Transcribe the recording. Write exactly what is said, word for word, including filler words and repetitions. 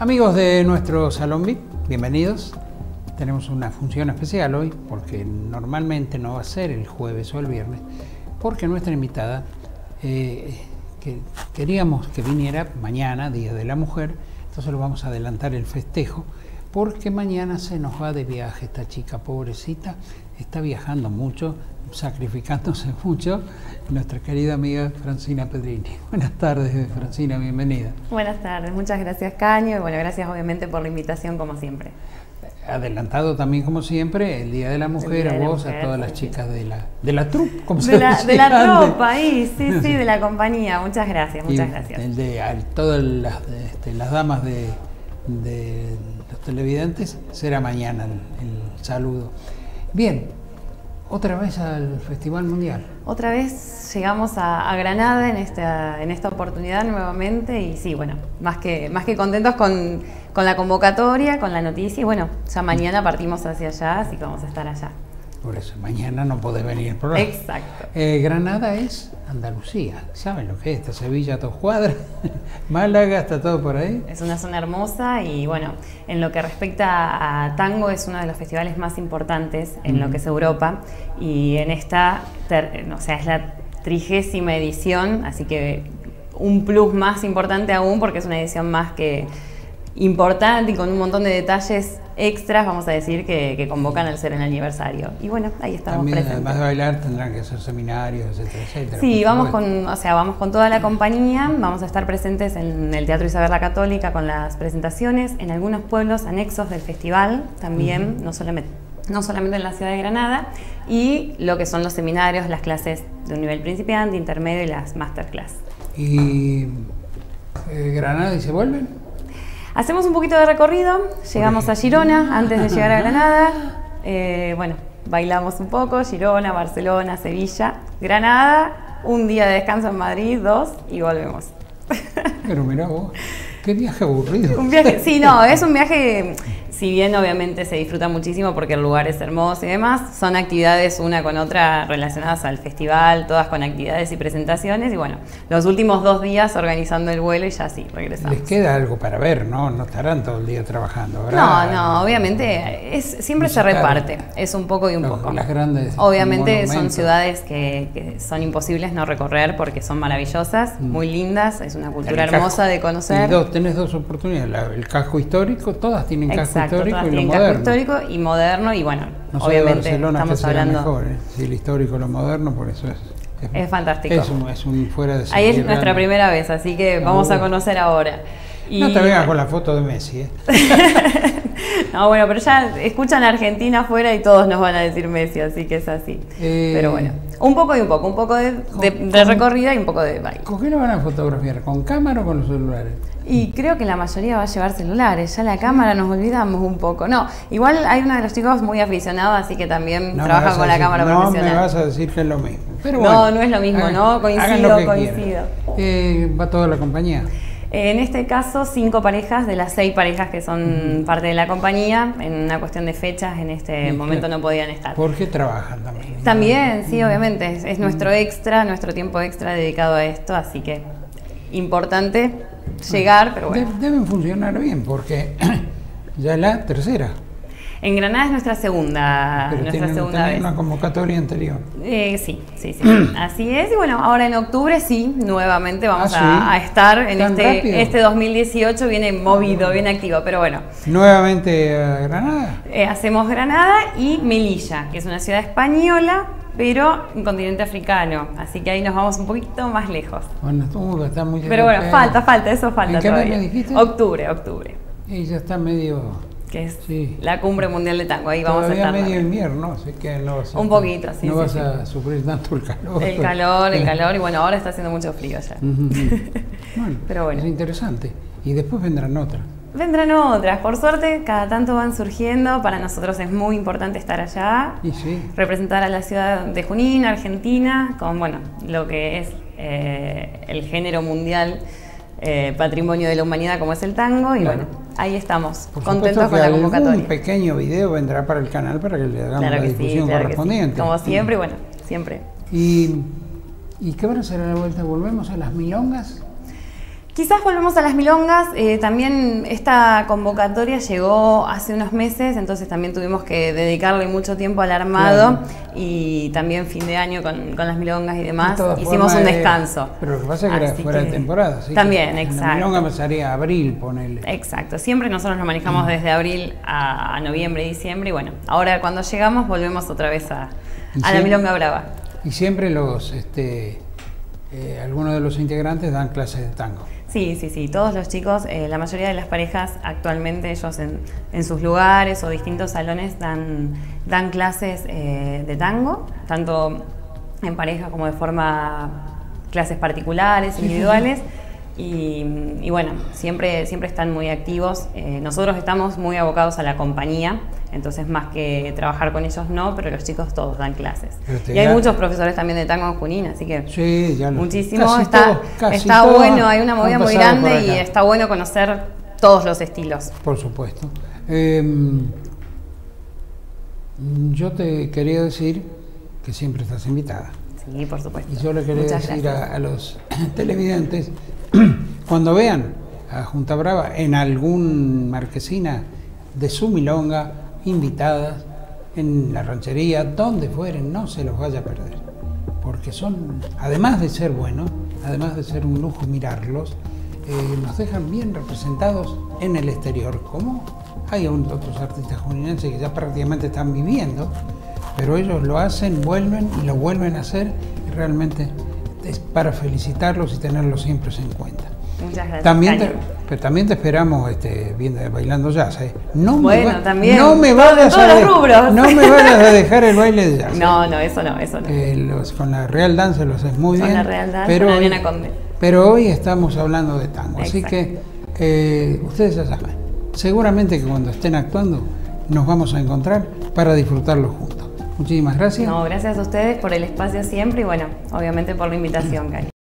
Amigos de nuestro Salón V I P, bienvenidos. Tenemos una función especial hoy, porque normalmente no va a ser el jueves o el viernes, porque nuestra invitada eh, que queríamos que viniera mañana, Día de la Mujer, entonces lo vamos a adelantar el festejo, porque mañana se nos va de viaje esta chica pobrecita, está viajando mucho, sacrificándose mucho, nuestra querida amiga Francina Pedrini. Buenas tardes, Francina, bienvenida. Buenas tardes, muchas gracias, Caño, y bueno, gracias obviamente por la invitación como siempre. Adelantado también como siempre el Día de la Mujer, a vos, mujer, a todas las sí, chicas de la, de la troupe, como de se la, decía de la antes. tropa, ahí, sí, sí, de la compañía, muchas gracias, muchas y gracias. El de a, todas las, este, las damas de, de los televidentes, será mañana el, el saludo. Bien, otra vez al Festival Mundial. Otra vez llegamos a, a Granada en esta, en esta oportunidad nuevamente y sí, bueno, más que, más que contentos con, con la convocatoria, con la noticia y bueno, ya mañana partimos hacia allá, así que vamos a estar allá. Por eso, mañana no podés venir el programa. Exacto. Eh, Granada es Andalucía, ¿saben lo que es? Está Sevilla a dos cuadras, Málaga, está todo por ahí. Es una zona hermosa y bueno, en lo que respecta a tango es uno de los festivales más importantes en mm. lo que es Europa y en esta, ter, o sea, es la trigésima edición, así que un plus más importante aún porque es una edición más que importante y con un montón de detalles extras, vamos a decir, que, que convocan al ser el aniversario. Y bueno, ahí estamos también, presentes. Además de bailar tendrán que hacer seminarios, etcétera, etcétera. Sí, vamos con, o sea, vamos con toda la compañía, vamos a estar presentes en el Teatro Isabel la Católica con las presentaciones, en algunos pueblos anexos del festival también, uh-huh. no solamente no solamente en la ciudad de Granada, y lo que son los seminarios, las clases de un nivel principiante, intermedio y las masterclass. ¿Y eh, Granada y se vuelven? Hacemos un poquito de recorrido, llegamos a Girona antes de llegar a Granada, eh, bueno, bailamos un poco, Girona, Barcelona, Sevilla, Granada, un día de descanso en Madrid, dos y volvemos. Pero mirá vos, qué viaje aburrido. Un viaje, sí, no, es un viaje, si bien obviamente se disfruta muchísimo porque el lugar es hermoso y demás, son actividades una con otra relacionadas al festival, todas con actividades y presentaciones y bueno, los últimos dos días organizando el vuelo y ya sí, regresamos. Les queda algo para ver, ¿no? No estarán todo el día trabajando, ¿verdad? No, no, obviamente es, siempre se reparte, es un poco y un los, poco. Las grandes obviamente son ciudades que, que son imposibles no recorrer porque son maravillosas, mm. muy lindas, es una cultura hermosa casco, de conocer. Y dos, tenés dos oportunidades, la, el casco histórico, todas tienen casco Exacto. histórico Todas y lo casco moderno. histórico y moderno y bueno, no obviamente Barcelona, estamos que hablando mejor, ¿eh? Sí, el histórico, lo moderno, por eso es. Es, es fantástico. Es un, es un fuera de Ahí es nuestra grande. primera vez, así que no, vamos a conocer ahora. Y... No te vengas con la foto de Messi, ¿eh? No, bueno, pero ya escuchan a Argentina afuera y todos nos van a decir Messi, así que es así. Eh... Pero bueno, un poco y un poco, un poco de, de, de recorrida y un poco de baile. ¿Con qué lo van a fotografiar? ¿Con cámara o con los celulares? Y creo que la mayoría va a llevar celulares, ya la cámara nos olvidamos un poco. No, igual hay uno de los chicos muy aficionado, así que también no trabaja con la decir, cámara no profesional. No me vas a decir que es lo mismo. Pero no, bueno, no es lo mismo, hagan, ¿no? Coincido, coincido. Eh, ¿Va toda la compañía? En este caso, cinco parejas de las seis parejas que son uh-huh. parte de la compañía. En una cuestión de fechas, en este sí, momento claro. no podían estar. ¿Por qué trabajan también? También, sí, obviamente. Es, es nuestro extra, nuestro tiempo extra dedicado a esto, así que importante llegar, pero bueno. De, deben funcionar bien, porque ya es la tercera. En Granada es nuestra segunda, pero nuestra tienen, segunda vez. Una convocatoria anterior. Eh, sí, sí, sí. Así es. Y bueno, ahora en octubre sí, nuevamente vamos ah, a, sí? a estar en este, este dos mil dieciocho, viene movido, bien activo, pero bueno. ¿Nuevamente a Granada? Eh, hacemos Granada y Melilla, que es una ciudad española, pero un continente africano, así que ahí nos vamos un poquito más lejos. Bueno, uh, está muy pero bueno, falta, falta, eso falta ¿En qué todavía. mes me dijiste? Octubre, octubre. Y ya está medio... que es sí. la cumbre mundial de tango, ahí Todavía vamos a estar. medio también. invierno, así que no vas a... Un poquito, sí. No sí, vas sí. a sufrir tanto el calor. El calor, el calor, y bueno, ahora está haciendo mucho frío ya. Uh-huh. Bueno, pero bueno. Es interesante. Y después vendrán otras. Vendrán otras, por suerte cada tanto van surgiendo, para nosotros es muy importante estar allá, y sí. representar a la ciudad de Junín, Argentina, con bueno, lo que es eh, el género mundial, eh, patrimonio de la humanidad como es el tango, y claro. bueno, ahí estamos, por contentos con la convocatoria. Un pequeño video vendrá para el canal para que le hagamos claro la que difusión sí, claro correspondiente. Que sí. Como siempre, bueno, siempre. ¿Y, ¿Y qué van a hacer a la vuelta? ¿Volvemos a las milongas? Quizás volvemos a las milongas, eh, también esta convocatoria llegó hace unos meses, entonces también tuvimos que dedicarle mucho tiempo al armado, claro. Y también fin de año con, con las milongas y demás, de hicimos un descanso. De, pero lo que pasa es que Así era fuera que, de temporada, ¿sí? También, exacto. La milonga pasaría a abril, ponele. Exacto, siempre nosotros lo manejamos mm. desde abril a, a noviembre, diciembre, y bueno, ahora cuando llegamos volvemos otra vez a, a siempre, la milonga brava. Y siempre los, este, eh, algunos de los integrantes dan clases de tango. Sí, sí, sí, todos los chicos, eh, la mayoría de las parejas actualmente ellos en, en sus lugares o distintos salones dan, dan clases eh, de tango, tanto en pareja como de forma clases particulares, individuales. Y, y bueno, siempre, siempre están muy activos. Eh, nosotros estamos muy abocados a la compañía, entonces más que trabajar con ellos no, pero los chicos todos dan clases. Este, y hay ya, muchos profesores también de tango en Junín, así que sí, ya lo, muchísimo. Casi está todo, casi está todo bueno, hay una movida muy grande y está bueno conocer todos los estilos. Por supuesto. Eh, yo te quería decir que siempre estás invitada. Sí, por supuesto. Y yo le quería Muchas decir a, a los televidentes, cuando vean a Junta Brava en algún marquesina de su milonga, invitadas, en la ranchería, donde fueren, no se los vaya a perder. Porque son, además de ser buenos, además de ser un lujo mirarlos, eh, nos dejan bien representados en el exterior, como hay otros artistas juninenses que ya prácticamente están viviendo, pero ellos lo hacen, vuelven y lo vuelven a hacer, y realmente es para felicitarlos y tenerlos siempre en cuenta. Muchas gracias. También te, pero también te esperamos este, viendo, bailando jazz. ¿eh? No bueno, me va, también. No me vayas todos a, los rubros. No me vayas a dejar el baile de jazz. No, no, eso no, eso no. Eh, los, con la Real Dance lo haces muy con bien. Con la Real Dance, pero, con Adriana Conde. Pero hoy estamos hablando de tango, Exacto. Así que eh, ustedes ya saben. Seguramente que cuando estén actuando nos vamos a encontrar para disfrutarlo juntos. Muchísimas gracias. No, gracias a ustedes por el espacio siempre y bueno, obviamente por la invitación, Cari.